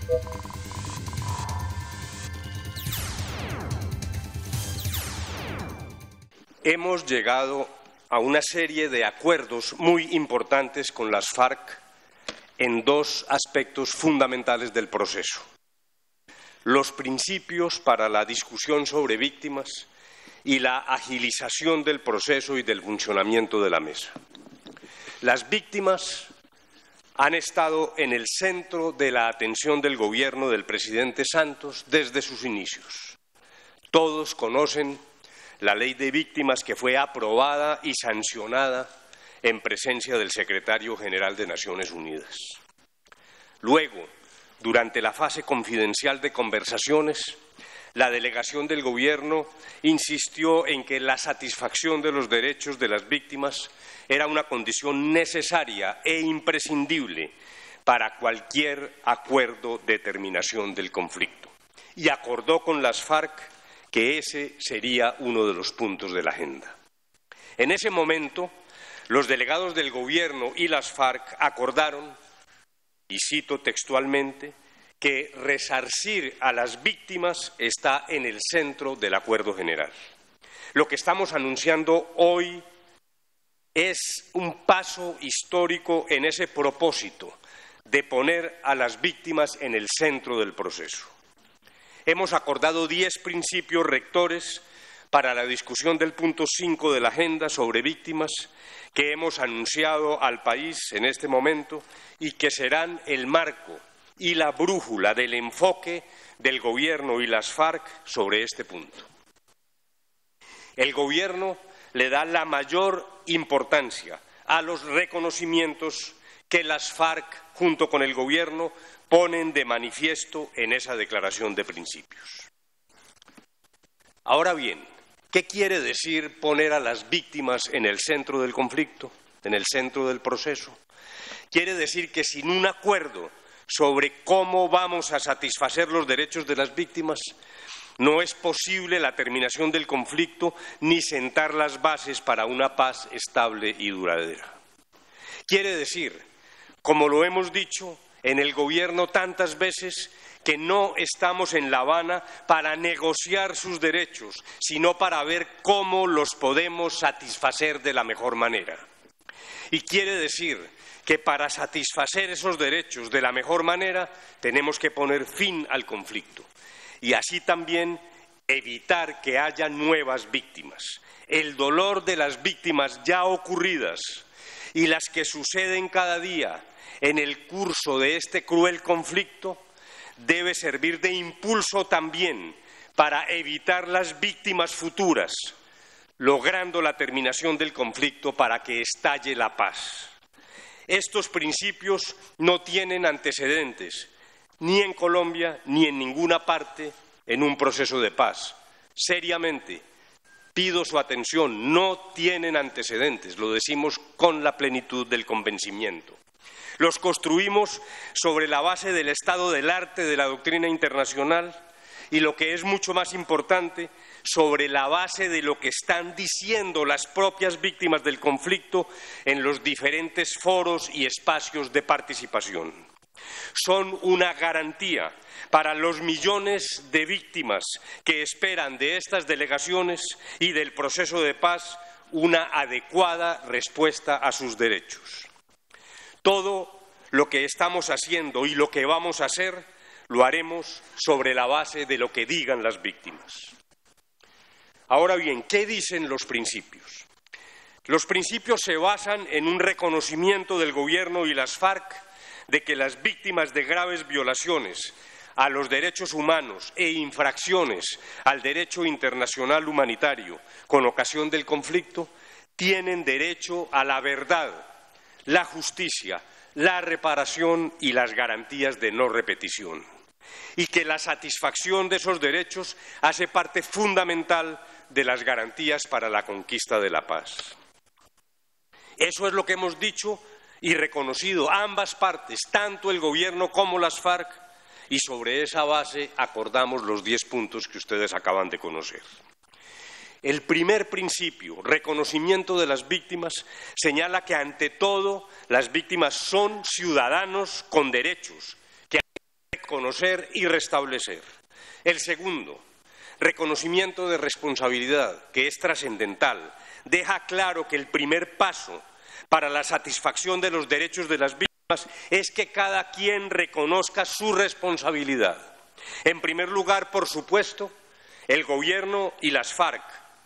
Hemos llegado a una serie de acuerdos muy importantes con las FARC en dos aspectos fundamentales del proceso: los principios para la discusión sobre víctimas y la agilización del proceso y del funcionamiento de la mesa. Las víctimas han estado en el centro de la atención del gobierno del presidente Santos desde sus inicios. Todos conocen la ley de víctimas que fue aprobada y sancionada en presencia del secretario general de Naciones Unidas. Luego, durante la fase confidencial de conversaciones, la delegación del Gobierno insistió en que la satisfacción de los derechos de las víctimas era una condición necesaria e imprescindible para cualquier acuerdo de terminación del conflicto, y acordó con las FARC que ese sería uno de los puntos de la agenda. En ese momento, los delegados del Gobierno y las FARC acordaron, y cito textualmente, que resarcir a las víctimas está en el centro del acuerdo general. Lo que estamos anunciando hoy es un paso histórico en ese propósito de poner a las víctimas en el centro del proceso. Hemos acordado 10 principios rectores para la discusión del punto 5 de la agenda sobre víctimas que hemos anunciado al país en este momento y que serán el marco y la brújula del enfoque del Gobierno y las FARC sobre este punto. El Gobierno le da la mayor importancia a los reconocimientos que las FARC, junto con el Gobierno, ponen de manifiesto en esa declaración de principios. Ahora bien, ¿qué quiere decir poner a las víctimas en el centro del conflicto, en el centro del proceso? Quiere decir que sin un acuerdo sobre cómo vamos a satisfacer los derechos de las víctimas, no es posible la terminación del conflicto ni sentar las bases para una paz estable y duradera. Quiere decir, como lo hemos dicho en el Gobierno tantas veces, que no estamos en La Habana para negociar sus derechos, sino para ver cómo los podemos satisfacer de la mejor manera. Y quiere decir que para satisfacer esos derechos de la mejor manera tenemos que poner fin al conflicto y así también evitar que haya nuevas víctimas. El dolor de las víctimas ya ocurridas y las que suceden cada día en el curso de este cruel conflicto debe servir de impulso también para evitar las víctimas futuras, logrando la terminación del conflicto para que estalle la paz. Estos principios no tienen antecedentes ni en Colombia ni en ninguna parte en un proceso de paz. Seriamente, pido su atención, no tienen antecedentes, lo decimos con la plenitud del convencimiento. Los construimos sobre la base del estado del arte de la doctrina internacional y, lo que es mucho más importante, sobre la base de lo que están diciendo las propias víctimas del conflicto en los diferentes foros y espacios de participación. Son una garantía para los millones de víctimas que esperan de estas delegaciones y del proceso de paz una adecuada respuesta a sus derechos. Todo lo que estamos haciendo y lo que vamos a hacer lo haremos sobre la base de lo que digan las víctimas. Ahora bien, ¿qué dicen los principios? Los principios se basan en un reconocimiento del Gobierno y las FARC de que las víctimas de graves violaciones a los derechos humanos e infracciones al derecho internacional humanitario con ocasión del conflicto tienen derecho a la verdad, la justicia, la reparación y las garantías de no repetición, y que la satisfacción de esos derechos hace parte fundamental de las garantías para la conquista de la paz. Eso es lo que hemos dicho y reconocido ambas partes, tanto el Gobierno como las FARC, y sobre esa base acordamos los 10 puntos que ustedes acaban de conocer. El primer principio, reconocimiento de las víctimas, señala que ante todo las víctimas son ciudadanos con derechos, que hay que reconocer y restablecer. El segundo, reconocimiento de responsabilidad, que es trascendental. Deja claro que el primer paso para la satisfacción de los derechos de las víctimas es que cada quien reconozca su responsabilidad. En primer lugar, por supuesto, el Gobierno y las FARC,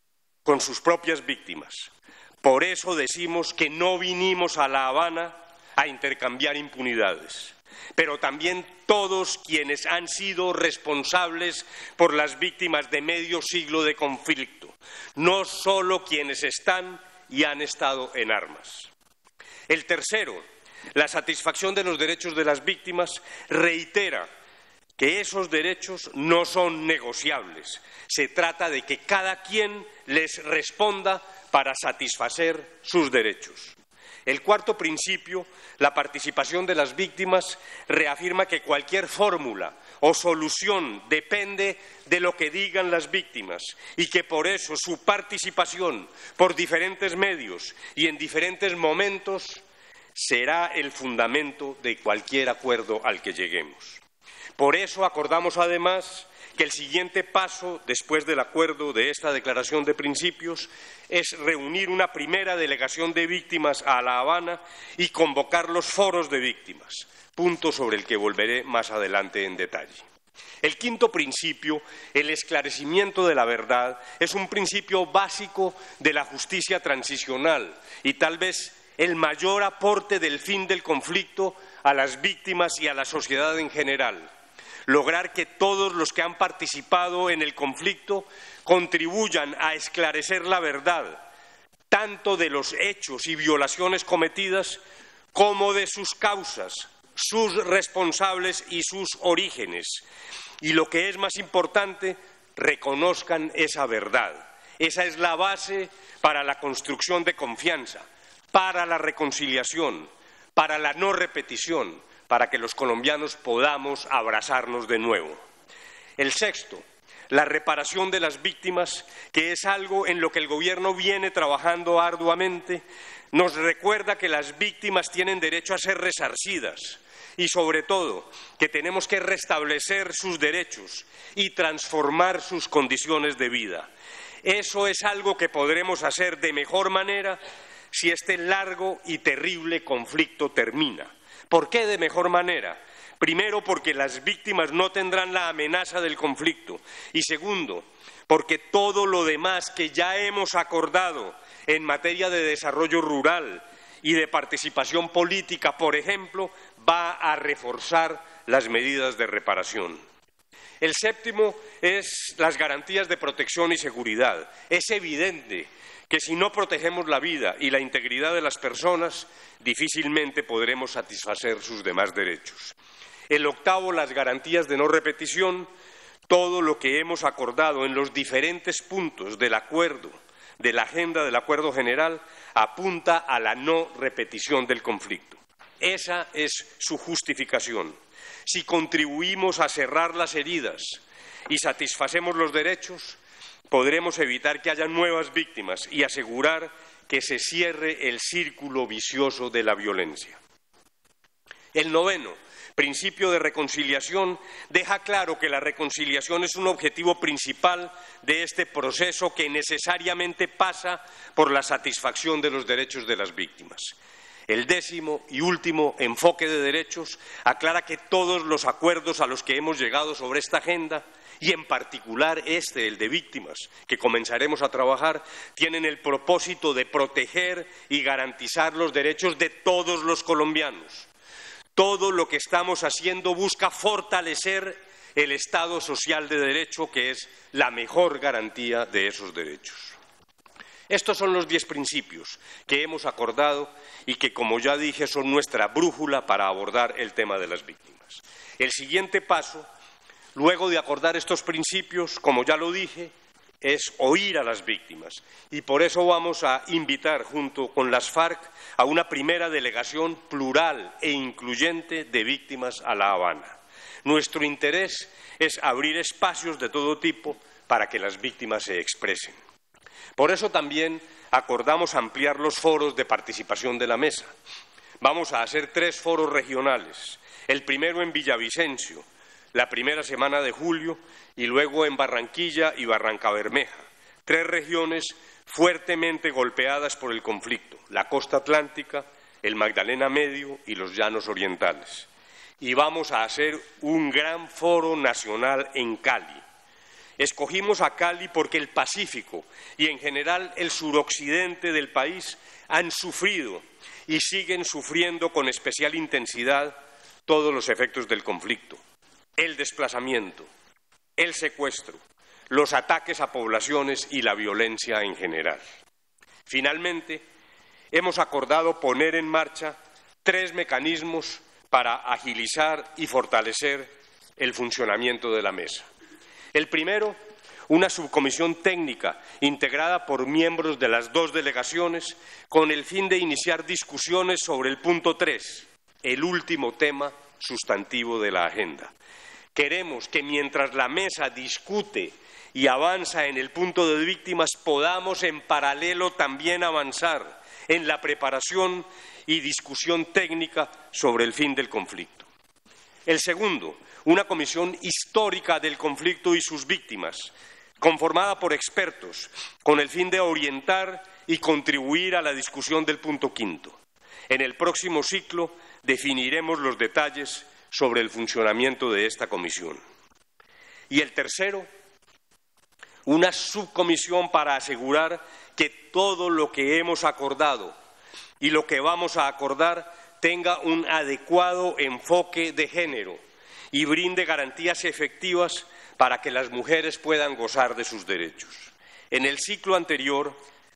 con sus propias víctimas. Por eso decimos que no vinimos a La Habana a intercambiar impunidades, pero también todos quienes han sido responsables por las víctimas de medio siglo de conflicto, no solo quienes están y han estado en armas. El tercero, la satisfacción de los derechos de las víctimas, reitera que esos derechos no son negociables. Se trata de que cada quien les responda para satisfacer sus derechos. El cuarto principio, la participación de las víctimas, reafirma que cualquier fórmula o solución depende de lo que digan las víctimas y que por eso su participación por diferentes medios y en diferentes momentos será el fundamento de cualquier acuerdo al que lleguemos. Por eso acordamos además que el siguiente paso, después del acuerdo de esta declaración de principios, es reunir una primera delegación de víctimas a La Habana y convocar los foros de víctimas, punto sobre el que volveré más adelante en detalle. El quinto principio, el esclarecimiento de la verdad, es un principio básico de la justicia transicional y tal vez el mayor aporte del fin del conflicto a las víctimas y a la sociedad en general. Lograr que todos los que han participado en el conflicto contribuyan a esclarecer la verdad, tanto de los hechos y violaciones cometidas como de sus causas, sus responsables y sus orígenes. Y lo que es más importante, reconozcan esa verdad. Esa es la base para la construcción de confianza, para la reconciliación, para la no repetición, para que los colombianos podamos abrazarnos de nuevo. El sexto, la reparación de las víctimas, que es algo en lo que el Gobierno viene trabajando arduamente, nos recuerda que las víctimas tienen derecho a ser resarcidas y, sobre todo, que tenemos que restablecer sus derechos y transformar sus condiciones de vida. Eso es algo que podremos hacer de mejor manera si este largo y terrible conflicto termina. ¿Por qué de mejor manera? Primero, porque las víctimas no tendrán la amenaza del conflicto. Y segundo, porque todo lo demás que ya hemos acordado en materia de desarrollo rural y de participación política, por ejemplo, va a reforzar las medidas de reparación. El séptimo es las garantías de protección y seguridad. Es evidente que si no protegemos la vida y la integridad de las personas, difícilmente podremos satisfacer sus demás derechos. El octavo, las garantías de no repetición. Todo lo que hemos acordado en los diferentes puntos del acuerdo, de la agenda del acuerdo general, apunta a la no repetición del conflicto. Esa es su justificación. Si contribuimos a cerrar las heridas y satisfacemos los derechos, podremos evitar que haya nuevas víctimas y asegurar que se cierre el círculo vicioso de la violencia. El noveno, principio de reconciliación, deja claro que la reconciliación es un objetivo principal de este proceso que necesariamente pasa por la satisfacción de los derechos de las víctimas. El décimo y último enfoque de derechos aclara que todos los acuerdos a los que hemos llegado sobre esta agenda, y en particular el de víctimas, que comenzaremos a trabajar, tienen el propósito de proteger y garantizar los derechos de todos los colombianos. Todo lo que estamos haciendo busca fortalecer el Estado social de derecho, que es la mejor garantía de esos derechos. Estos son los 10 principios que hemos acordado y que, como ya dije, son nuestra brújula para abordar el tema de las víctimas. El siguiente paso, luego de acordar estos principios, como ya lo dije, es oír a las víctimas. Y por eso vamos a invitar, junto con las FARC, a una primera delegación plural e incluyente de víctimas a La Habana. Nuestro interés es abrir espacios de todo tipo para que las víctimas se expresen. Por eso también acordamos ampliar los foros de participación de la mesa. Vamos a hacer 3 foros regionales. El primero en Villavicencio, la primera semana de julio y luego en Barranquilla y Barrancabermeja, 3 regiones fuertemente golpeadas por el conflicto, la costa atlántica, el Magdalena Medio y los Llanos Orientales. Y vamos a hacer un gran foro nacional en Cali. Escogimos a Cali porque el Pacífico y en general el suroccidente del país han sufrido y siguen sufriendo con especial intensidad todos los efectos del conflicto, el desplazamiento, el secuestro, los ataques a poblaciones y la violencia en general. Finalmente, hemos acordado poner en marcha 3 mecanismos para agilizar y fortalecer el funcionamiento de la mesa. El primero, una subcomisión técnica integrada por miembros de las 2 delegaciones con el fin de iniciar discusiones sobre el punto 3, el último tema sustantivo de la agenda. Queremos que mientras la mesa discute y avanza en el punto de víctimas, podamos en paralelo también avanzar en la preparación y discusión técnica sobre el fin del conflicto. El segundo, una comisión histórica del conflicto y sus víctimas, conformada por expertos, con el fin de orientar y contribuir a la discusión del punto quinto. En el próximo ciclo definiremos los detalles sobre el funcionamiento de esta comisión. Y el tercero, una subcomisión para asegurar que todo lo que hemos acordado y lo que vamos a acordar tenga un adecuado enfoque de género y brinde garantías efectivas para que las mujeres puedan gozar de sus derechos. En el ciclo anterior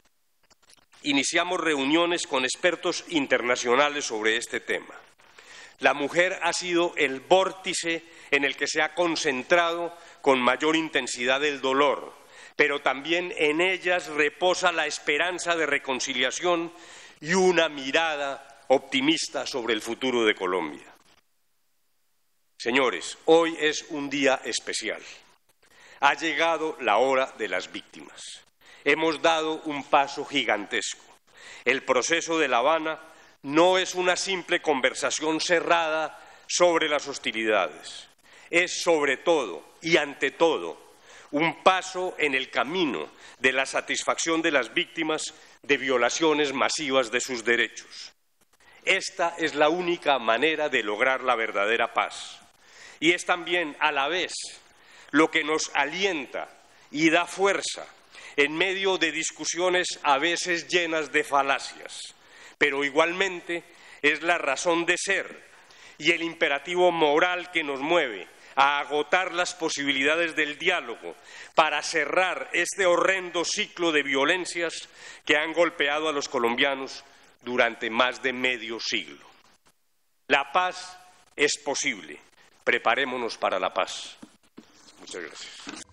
iniciamos reuniones con expertos internacionales sobre este tema. La mujer ha sido el vórtice en el que se ha concentrado con mayor intensidad el dolor, pero también en ellas reposa la esperanza de reconciliación y una mirada optimista sobre el futuro de Colombia. Señores, hoy es un día especial. Ha llegado la hora de las víctimas. Hemos dado un paso gigantesco. El proceso de La Habana no es una simple conversación cerrada sobre las hostilidades. Es sobre todo y ante todo un paso en el camino de la satisfacción de las víctimas de violaciones masivas de sus derechos. Esta es la única manera de lograr la verdadera paz. Y es también, a la vez, lo que nos alienta y da fuerza en medio de discusiones a veces llenas de falacias, pero igualmente es la razón de ser y el imperativo moral que nos mueve a agotar las posibilidades del diálogo para cerrar este horrendo ciclo de violencias que han golpeado a los colombianos durante más de medio siglo. La paz es posible. Preparémonos para la paz. Muchas gracias.